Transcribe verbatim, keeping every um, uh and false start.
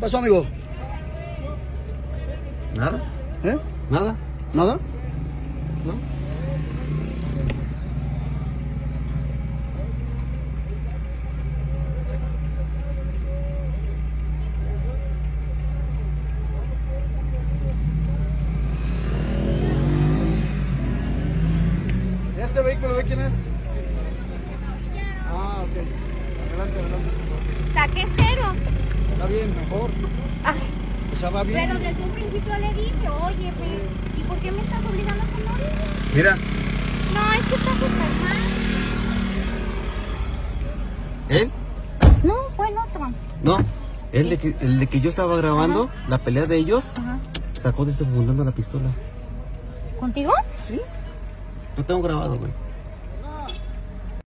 pasó, amigo? ¿Nada? ¿Eh? ¿Nada? ¿Nada? ¿No? ¿Este vehículo de quién es? Ah, ok. Adelante, adelante. Saqué cero. Está bien, mejor. Ay, O sea, va bien. pero desde un principio le dije, oye, pero, ¿y por qué me estás obligando a que no diga? Mira. No, es que está súper mal. ¿Él? No, fue el otro. No. El de que, el de que yo estaba grabando, Ajá. la pelea de ellos, Ajá. sacó de ese fundando la pistola. ¿Contigo? ¿Sí? Lo tengo grabado, güey.